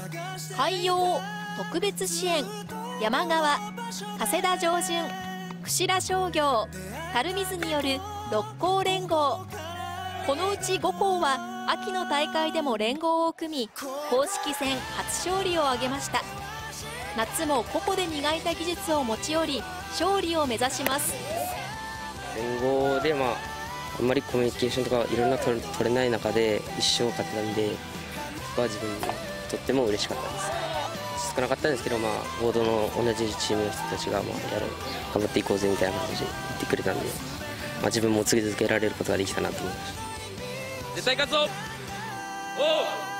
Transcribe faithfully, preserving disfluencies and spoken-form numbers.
海洋特別支援山川、加世田上順、串良商業、垂水による六校連合、このうちご校は秋の大会でも連合を組み公式戦初勝利を挙げました。夏も個々で磨いた技術を持ち寄り勝利を目指します。 連合で、まあ、あんまりコミュニケーションとかいろんな取れ取れない中で一勝勝てたんで、そこは自分にとっても嬉しかったです。少なかったんですけど、まあ、合同の同じチームの人たちが、まあ、やろう頑張っていこうぜみたいな感じで言ってくれたんで、まあ、自分も次続けられることができたなと思いました。 絶対勝つぞ。おう